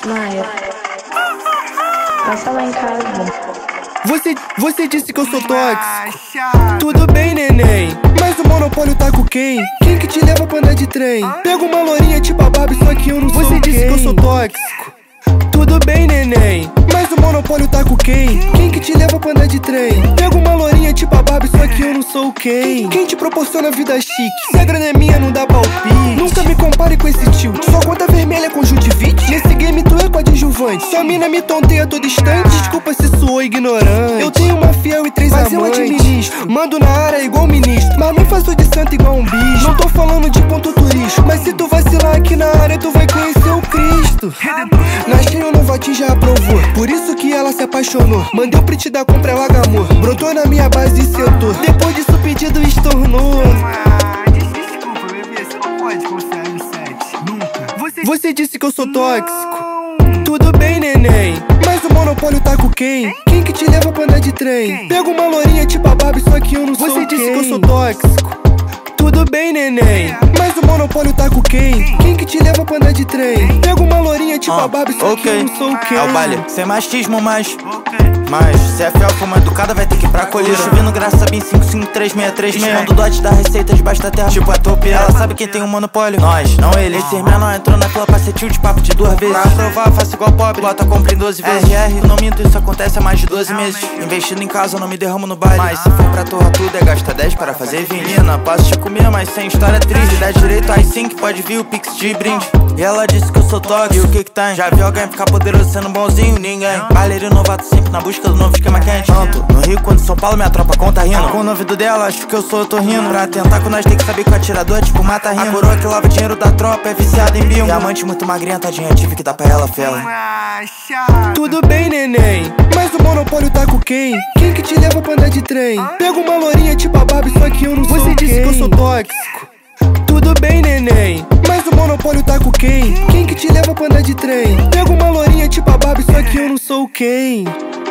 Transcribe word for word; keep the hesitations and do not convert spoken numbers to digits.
Maia, passa lá em casa. Você, você disse que eu sou tóxico. Tudo bem, neném, mas o monopólio tá com quem? Quem que te leva pra andar de trem? Pega uma lourinha tipo a Barbie, só que eu não sou. Você disse que eu sou tóxico. Tudo bem, neném, mas o monopólio tá com quem? Quem que te leva pra andar de trem? Pega uma lourinha tipo a Barbie, só que eu não sou quem? Quem te proporciona vida chique? Se a grana é minha, não dá palpite. Nunca me compare com esse tilt. Sua conta vermelha com Judivite. Nesse game tu é coadjuvante. Sua mina me tonteia a todo instante. Desculpa se sou ignorante. Eu tenho uma fiel e três mas amantes. Eu administro, mando na área igual ministro. Mas não faço de santo igual um bicho. Não tô falando de ponto turístico, mas se tu vacilar aqui na área, tu vai conhecer o Cristo. Na cheia o Novatinho já aprovou, por isso que ela se apaixonou. Mandei o print da compra, ela gamou. Brotou na minha base e setor. Depois disso o pedido estornou. Ah, desculpa, bebê, você não pode confiar em sete, nunca. Você, Você disse que eu sou tóxico. Tudo bem, neném, mas o monopólio tá com quem? Quem que te leva pra andar de trem? Pega uma lourinha tipo a Barbie, só que eu não sou. Você disse que eu sou tóxico. Tudo bem, neném, mas o monopólio tá com quem? Quem que te leva pra andar de trem? Pega uma lourinha tipo uh, a Barbie, só okay. que eu não sou quem? É o baile, sem machismo, mas Mas, se é fiel for uma educada, vai ter que ir pra colher. Chovendo graça, bem cinco cinco três seis três seis. Escondo dot da receita debaixo da terra, tipo a topia. Ela sabe quem tem o um monopólio, nós, não ele. Esse menor entrou na fila pra ser tio de papo de duas vezes. Pra provar, faço igual pobre, bota compra em doze vezes. R R, não minto, isso acontece há mais de doze meses. Investindo em casa, eu não me derramo no baile. Mas se for pra torrar tudo, é gasta dez para fazer vinina. Posso te comer, mas sem história triste. Dá direito aí sim que pode vir o pix de brinde. E ela disse que eu sou tóxico, e o que que tem? Já viu alguém ficar poderoso sendo bonzinho? Ninguém. Baileiro novato sempre na busca do novo esquema quente. Tanto no Rio quanto em São Paulo, minha tropa conta rindo. Com o novido dela, acho que eu sou, eu tô rindo. Pra tentar com nós tem que saber que o atirador é tipo mata rindo. A coroa que lava dinheiro da tropa é viciada em bingo. Diamante muito magrinha, tadinha, tive que dar pra ela fela. Tudo bem, neném, mas o monopólio tá com quem? Quem que te leva pra andar de trem? Pega uma lourinha tipo a Barbie, só que eu não sou. Você disse que eu sou tóxico. Tudo bem, neném, mas o monopólio tá com quem? Quem que te leva pra andar de trem? Pega uma lourinha tipo a Barbie, só que eu não sou quem?